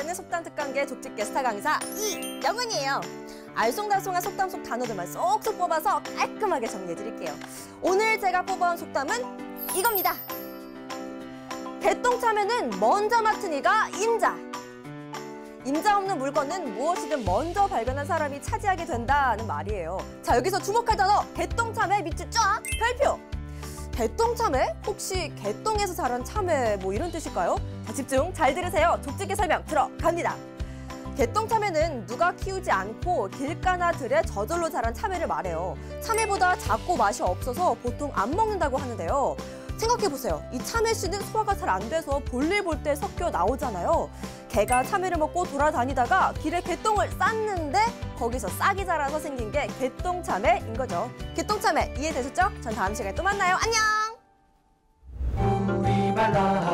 진행하는 속담 특강계 족집게 스타 강의사 이영은이에요. 알쏭달쏭한 속담 속 단어들만 쏙쏙 뽑아서 깔끔하게 정리해드릴게요. 오늘 제가 뽑아온 속담은 이겁니다. 개똥참에는 먼저 맡은 이가 임자. 임자 없는 물건은 무엇이든 먼저 발견한 사람이 차지하게 된다는 말이에요. 자, 여기서 주목할 단어 개똥참에 밑줄 쫙 별표. 개똥참에? 혹시 개똥에서 자란 참외 뭐 이런 뜻일까요? 자, 집중 잘 들으세요. 족집게 설명 들어갑니다. 개똥참외는 누가 키우지 않고 길가나 들에 저절로 자란 참외를 말해요. 참외보다 작고 맛이 없어서 보통 안 먹는다고 하는데요. 생각해보세요. 이 참외씨는 소화가 잘 안 돼서 볼일 볼 때 섞여 나오잖아요. 개가 참외를 먹고 돌아다니다가 길에 개똥을 쌌는데 거기서 싹이 자라서 생긴 게 개똥참외인 거죠. 개똥참외 이해되셨죠? 전 다음 시간에 또 만나요. 안녕!